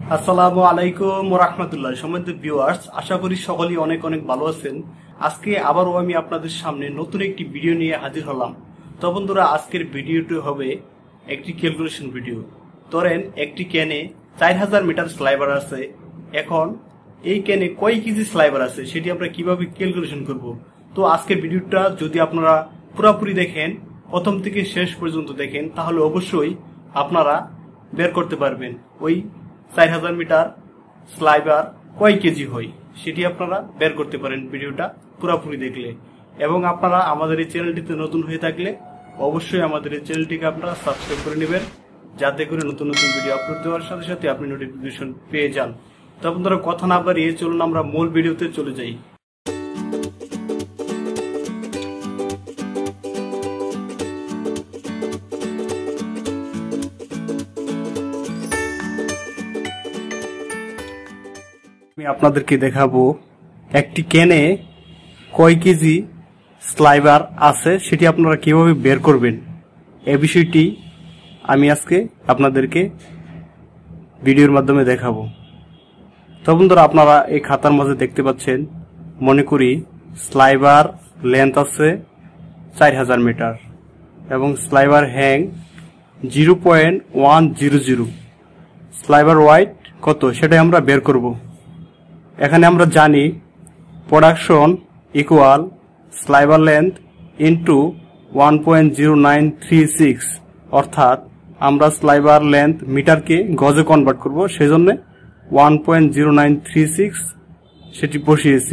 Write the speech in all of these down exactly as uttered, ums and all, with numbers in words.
আসসালামু আলাইকুম ওয়া রাহমাতুল্লাহ। সম্মানিত ভিউয়ার্স, আশা করি সকলেই অনেক অনেক ভালো আছেন। আজকে আবারও আমি আপনাদের সামনে নতুন একটি ভিডিও নিয়ে হাজির হলাম। তো বন্ধুরা, আজকের ভিডিওটি হবে একটি ক্যালকুলেশন ভিডিও। ধরেন একটি ক্যানে চার হাজার মিটার স্লাইবার আছে। এখন এই ক্যানে কয় কেজি স্লাইবার আছে সেটি আমরা কিভাবে ক্যালকুলেশন করব। তো আজকের ভিডিওটা যদি আপনারা পুরোপুরি দেখেন, প্রথম থেকে শেষ পর্যন্ত দেখেন, তাহলে অবশ্যই আপনারা বের করতে পারবেন ওই চার হাজার মিটার স্লাইবার কয় কেজি হয় সেটি আপনারা বের করতে পারেন ভিডিওটা পুরোপুরি দেখলে। এবং আপনারা আমাদের এই চ্যানেলটিতে নতুন হয়ে থাকলে অবশ্যই আমাদের এই চ্যানেলটিকে আপনারা সাবস্ক্রাইব করে নেবেন, যাতে করে নতুন নতুন ভিডিও আপলোড দেওয়ার সাথে সাথে আপনি নোটিফিকেশন পেয়ে যান। তো আপনারা কথা না বাড়িয়ে চলুন আমরা মূল ভিডিওতে চলে যাই। আমি আপনাদেরকে দেখাবো একটি ক্যানে কয় কেজি স্লাইবার আছে সেটি আপনারা কিভাবে বের করবেন। এই বিষয়টি আমি আজকে আপনাদেরকে ভিডিওর মাধ্যমে দেখাবো। তো বন্ধুরা, আপনারা এই খাতার মাঝে দেখতে পাচ্ছেন, মনে করি স্লাইবার লেন্থ আছে চার হাজার মিটার এবং sliver hank zero point one zero zero. Sliver wide কত সেটাই আমরা বের করব। এখানে আমরা জানি production equal sliver length into one point zero nine three six, অর্থাৎ আমরা স্লাইবার লেন্থ মিটারকে গজে কনভার্ট করব, সেজন্য one point zero nine three six সেটি বসিয়েছি।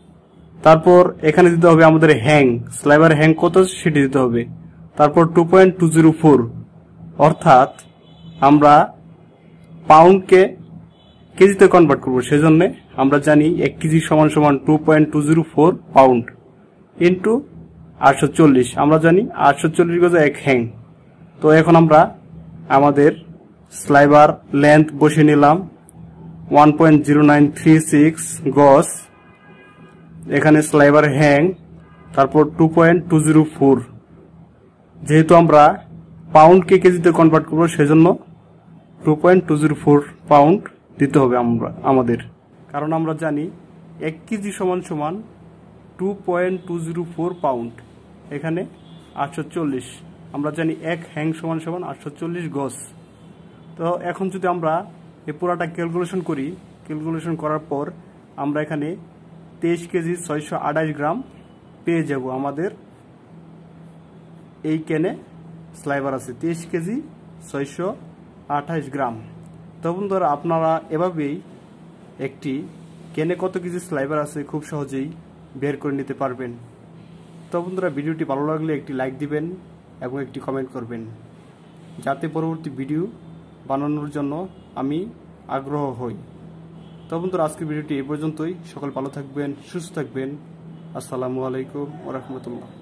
তারপর এখানে দিতে হবে আমাদের হ্যাং, স্লাইবার হ্যাং কত সেটি দিতে হবে। তারপর two point two zero four, অর্থাৎ আমরা পাউন্ডকে কেজিতে কনভার্ট করবো, সেজন্য আমরা জানি এক কেজি সমান সমান two point two zero four pound into আটশো চল্লিশ, আমরা জানি আটশো চল্লিশ গজ এক হ্যাং। তো এখন আমরা আমাদের স্লাইবার লেন্থ বসিয়ে নিলাম one point zero nine three six গজ, এখানে স্লাইবার হ্যাং, তারপর two point two zero four. যেহেতু আমরা পাউন্ডকে কেজিতে কনভার্ট করবো, সেজন্য two point two zero four pound দিতে হবে আমরা আমাদের, কারণ আমরা জানি এক কেজি সমান সমান two point two zero four pound, এখানে আটশো চল্লিশ, আমরা জানি এক হ্যাং সমান সমান আটশো চল্লিশ গজ। তো এখন যদি আমরা এই পুরাটা ক্যালকুলেশন করি, ক্যালকুলেশন করার পর আমরা এখানে তেইশ কেজি ছয়শো আঠাশ গ্রাম পেয়ে যাব। আমাদের এই ক্যানে স্লাইবার আছে তেইশ কেজি ছয়শো আঠাশ গ্রাম। তো বন্ধুরা, আপনারা এভাবেই একটি ক্যানে কত কেজি স্লাইবার আছে খুব সহজেই বের করে নিতে পারবেন। তো বন্ধুরা, ভিডিওটি ভালো লাগলে একটি লাইক দিবেন এবং একটি কমেন্ট করবেন, যাতে পরবর্তী ভিডিও বানানোর জন্য আমি আগ্রহ হই। তো বন্ধুরা, আজকের ভিডিওটি এই পর্যন্তই। সকল ভালো থাকবেন, সুস্থ থাকবেন। আসসালামু আলাইকুম ওয়া রাহমাতুল্লাহ।